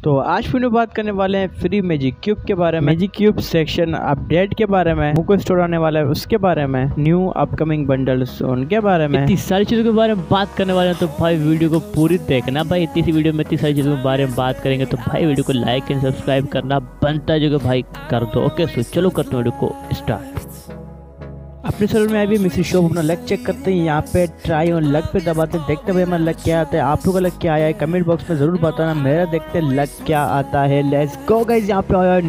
तो आज वीडियो बात करने वाले हैं फ्री मैजिक क्यूब के बारे में, मैजिक क्यूब सेक्शन अपडेट के बारे में, मुको स्टोर आने वाला है उसके बारे में, न्यू अपकमिंग बंडल्स उनके बारे में, इतनी सारी चीजों के बारे में बात करने वाले हैं। तो भाई वीडियो को पूरी देखना भाई, इतनी सी वीडियो में इतनी सारी चीजों के बारे में बात करेंगे तो भाई वीडियो को लाइक एंड सब्सक्राइब करना बनता है जो भाई कर दो। ओके सो चलो करते हैं वीडियो को स्टार्ट। अपने सर्वर में अभी मिक्सी शॉप अपना लक चेक करते हैं, यहाँ पे ट्राई ऑन लक पे दबाते हैं, देखते हैं भाई हमारा लक क्या आता है। आप लोगों का लक क्या आया है कमेंट बॉक्स में जरूर बताना, मेरा देखते हैं लक क्या आता है। लेट्स गो गाइस, यहाँ पे आया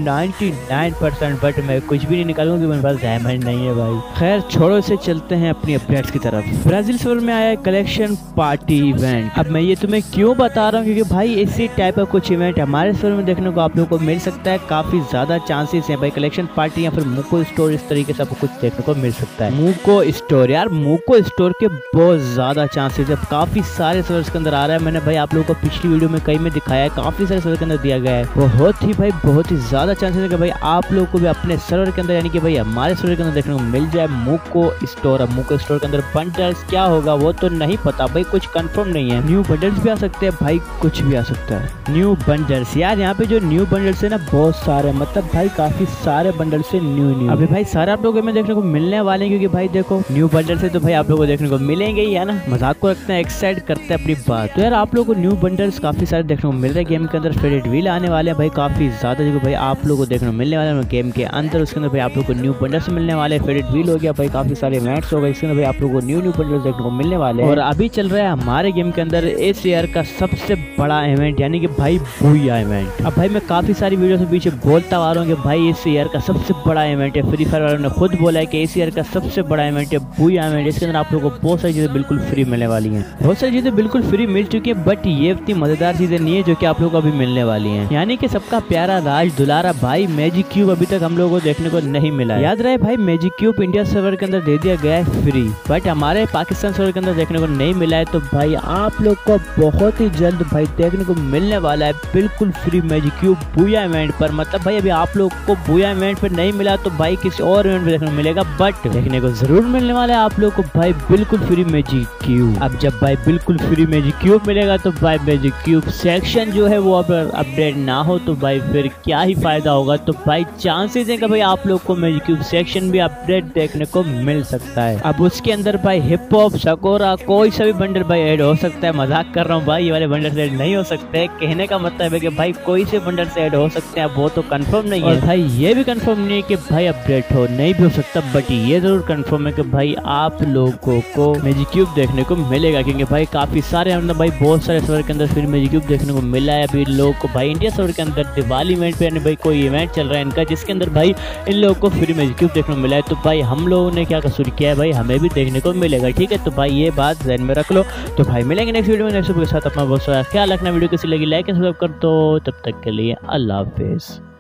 99%, बट मैं कुछ भी नहीं निकालूंगा क्योंकि मेरे पास डायमंड नहीं है भाई। खैर छोड़ो, से चलते हैं अपनी अपडेट्स की तरफ। ब्राजील सर्वर में आया है कलेक्शन पार्टी इवेंट। अब मैं ये तुम्हें क्यों बता रहा हूँ क्योंकि भाई इसी टाइप का कुछ इवेंट हमारे सर्वर में देखने को आप लोगों को मिल सकता है। काफी ज्यादा चांसेस है भाई कलेक्शन पार्टी या फिर मुको स्टोर इस तरीके से आपको कुछ देखने को मिल सकता है। मुको स्टोर यार, मुको स्टोर के बहुत ज्यादा चांसेस है, काफी सारे सर्वर्स के अंदर आ रहा है। मैंने भाई आप लोगों को पिछली वीडियो में कई में दिखाया है, काफी सारे सर्वर के अंदर दिया गया है। बहुत ही ज्यादा चांसेस है कि भाई आप लोगों को भी अपने सर्वर के अंदर यानी कि भाई हमारे सर्वर के अंदर देखने को मिल जाए मुको स्टोर। अब मुको स्टोर के अंदर बंडल्स क्या होगा वो तो नहीं पता भाई, कुछ कंफर्म नहीं है। न्यू बंडल्स भी आ सकते हैं भाई, कुछ भी आ सकता है। न्यू बंडल्स यार, यहाँ पे जो न्यू बंडल्स है ना बहुत सारे, मतलब भाई काफी सारे बंडल्स है न्यू। अभी भाई सारे आप लोगों में देखने को मिलने वाले हैं क्योंकि भाई देखो न्यू बंडल से तो भाई आप लोगों को देखने को मिलेंगे ही है ना। मजाक को रखते हैं एक साइड, करते हैं अपनी बात। तो यार आप लोगों को न्यू बंडल्स काफी सारे देखने को मिल रहे हैं गेम के अंदर। फेडेड व्हील आने वाले हैं भाई काफी ज्यादा जो भाई आप लोगों को देखने को मिलने वाले हैं गेम के अंदर। उसके अंदर भाई आप लोगों को न्यू बंडल्स मिलने वाले हैं। फेडेड व्हील हो गया भाई, काफी सारे इवेंट्स हो गए, इसके अंदर भाई आप लोगों को न्यू बंडल्स देखने को मिलने वाले हैं। और अभी चल रहा है हमारे गेम के अंदर इस ईयर का सबसे बड़ा इवेंट यानी कि भाई बूया इवेंट। अब भाई मैं काफी सारी वीडियो से पीछे बोलता आ रहा हूँ कि भाई इस ईयर का सबसे बड़ा इवेंट है। फ्री फायर वालों ने खुद बोला है कि इस ईयर का सबसे बड़ा इवेंट है बूया इवेंट। इसके अंदर आप लोगों को बहुत सारी चीजें बिल्कुल फ्री मिलने वाली हैं, बहुत सारी चीजें बिल्कुल फ्री मिल चुकी है, बट ये इतनी मजेदार चीजें नहीं है जो कि आप लोगों को अभी मिलने वाली हैं। यानी कि सबका प्यारा राज दुलारा भाई मैजिक क्यूब अभी तक हम लोगों को देखने को नहीं मिला है। याद रहे भाई मैजिक क्यूब इंडिया सर्वर के अंदर दे दिया गया है फ्री, बट हमारे पाकिस्तान सर्वर के अंदर देखने को नहीं मिला है। तो भाई आप लोग को बहुत ही जल्द भाई देखने को मिलने वाला है बिल्कुल free magic cube Booyah event पर। मतलब भाई अभी आप लोग को बूया इवेंट पर नहीं मिला तो भाई किसी और इवेंट पर देखने को मिलेगा, बट देखने को जरूर मिलने वाला है आप लोग को भाई बिल्कुल फ्री मैजिक क्यूब। अब जब भाई बिल्कुल फ्री मैजिक क्यूब मिलेगा तो भाई मैजिक क्यूब सेक्शन जो है वो अगर अपडेट ना हो तो भाई फिर क्या ही फायदा होगा। तो भाई चांसेस है कि भाई आप लोग को मैजिक क्यूब सेक्शन भी अपडेट देखने को मिल सकता है। अब उसके अंदर भाई हिप हॉप सकोरा कोई सा भी बंडल भाई ऐड हो सकता है। मजाक कर रहा हूँ भाई, ये वाले बंडल से ऐड नहीं हो सकते। कहने का मतलब है कि भाई कोई से बंडल से ऐड हो सकते हैं, वो तो कंफर्म नहीं है। और भाई ये भी कंफर्म नहीं है कि भाई अपडेट हो, नहीं भी हो सकता, बट ये जरूर कंफर्म है कि भाई आप लोगों को मैजिक क्यूब देखने को मिलेगा क्योंकि भाई काफी सारे मतलब भाई बहुत सारे सर्वर के अंदर फिर मैजिक क्यूब देखने को मिला है। अभी लोगों को भाई इंडिया सर्वर के अंदर दिवाली इवेंट पे यानी भाई कोई इवेंट चल रहा है इनका जिसके अंदर भाई इन लोगों को फ्री मैजिक क्यूब देखने को मिला है। तो भाई हम लोगों ने क्या कसूर किया है भाई, हमें भी देखने को मिलेगा। ठीक है, तो भाई ये बात ध्यान में रख लो। तो भाई मिलेंगे नेक्स्ट वीडियो में नेक्स्ट के साथ। अपना बहुत सारा ख्याल रखना, वीडियो कैसी लगी लाइक एंड सब्सक्राइब कर दो। तब तक के लिए अल्लाह हाफिज़।